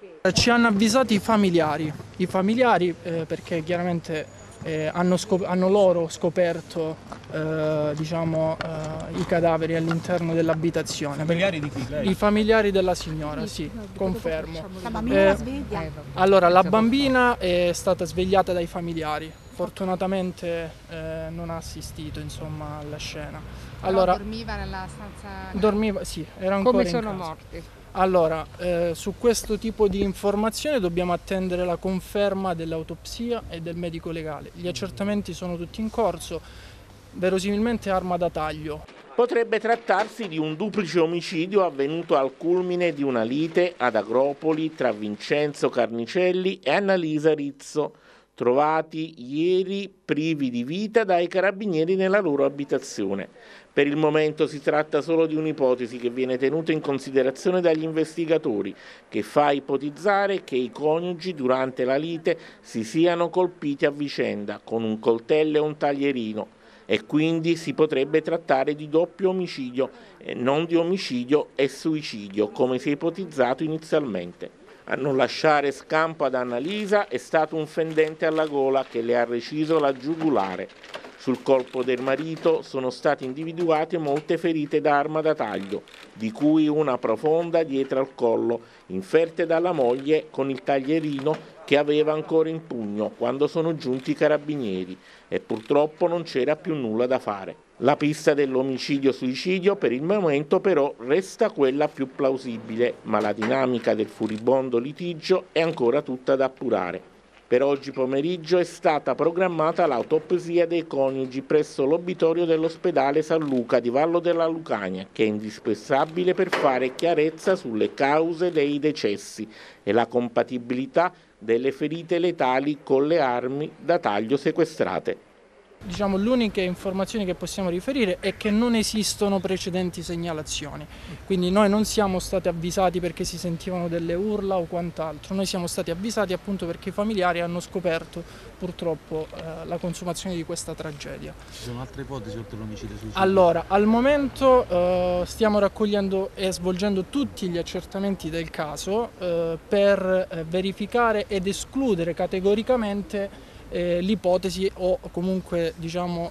Ci hanno avvisati i familiari perché chiaramente hanno loro scoperto diciamo, i cadaveri all'interno dell'abitazione. I familiari di chi? Lei? I familiari della signora, sì, confermo. La bambina era sveglia? Allora, la bambina è stata svegliata dai familiari, fortunatamente non ha assistito insomma, alla scena. Allora, dormiva nella stanza? Dormiva, sì, era ancora Come in sono casa. morti? Allora, su questo tipo di informazione dobbiamo attendere la conferma dell'autopsia e del medico legale. Gli accertamenti sono tutti in corso, verosimilmente arma da taglio. Potrebbe trattarsi di un duplice omicidio avvenuto al culmine di una lite ad Agropoli tra Vincenzo Carnicelli e Annalisa Rizzo, trovati ieri privi di vita dai carabinieri nella loro abitazione. Per il momento si tratta solo di un'ipotesi che viene tenuta in considerazione dagli investigatori, che fa ipotizzare che i coniugi durante la lite si siano colpiti a vicenda con un coltello e un taglierino e quindi si potrebbe trattare di doppio omicidio e non di omicidio e suicidio, come si è ipotizzato inizialmente. A non lasciare scampo ad Annalisa è stato un fendente alla gola che le ha reciso la giugulare. Sul corpo del marito sono state individuate molte ferite da arma da taglio, di cui una profonda dietro al collo, inferte dalla moglie con il taglierino che aveva ancora in pugno quando sono giunti i carabinieri e purtroppo non c'era più nulla da fare. La pista dell'omicidio-suicidio per il momento però resta quella più plausibile, ma la dinamica del furibondo litigio è ancora tutta da appurare. Per oggi pomeriggio è stata programmata l'autopsia dei coniugi presso l'obitorio dell'ospedale San Luca di Vallo della Lucania, che è indispensabile per fare chiarezza sulle cause dei decessi e la compatibilità delle ferite letali con le armi da taglio sequestrate. Diciamo, l'unica informazione che possiamo riferire è che non esistono precedenti segnalazioni, quindi noi non siamo stati avvisati perché si sentivano delle urla o quant'altro, noi siamo stati avvisati appunto perché i familiari hanno scoperto purtroppo la consumazione di questa tragedia. Ci sono altre ipotesi oltre all'omicidio suicidio? Allora, al momento stiamo raccogliendo e svolgendo tutti gli accertamenti del caso per verificare ed escludere categoricamente l'ipotesi o comunque diciamo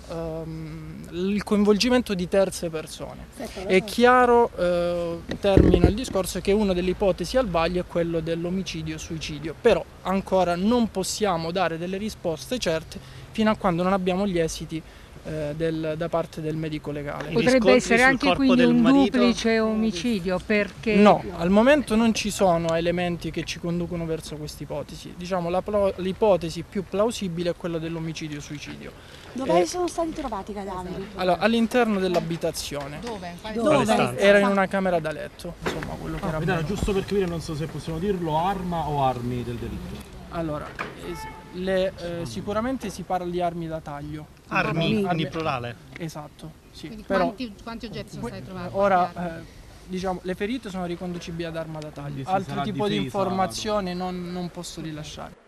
il coinvolgimento di terze persone. È chiaro, termino il discorso, che una delle ipotesi al vaglio è quello dell'omicidio-suicidio, però ancora non possiamo dare delle risposte certe fino a quando non abbiamo gli esiti da parte del medico legale. Potrebbe essere anche quindi un duplice omicidio, perché... No, al momento non ci sono elementi che ci conducono verso questa ipotesi. Diciamo, l'ipotesi più plausibile è quella dell'omicidio-suicidio. Dove sono stati trovati i cadaveri? Allora, all'interno dell'abitazione. Dove? Era in una camera da letto, insomma, quello che era. Vediamo, giusto per capire, non so se possiamo dirlo, arma o armi del delitto? Allora, sicuramente si parla di armi da taglio. Armi in plurale? Esatto, sì. Quindi Però, quanti oggetti sono stati trovati? ora, diciamo, le ferite sono riconducibili ad arma da taglio. Quindi Altro tipo di difesa, informazione non posso rilasciare.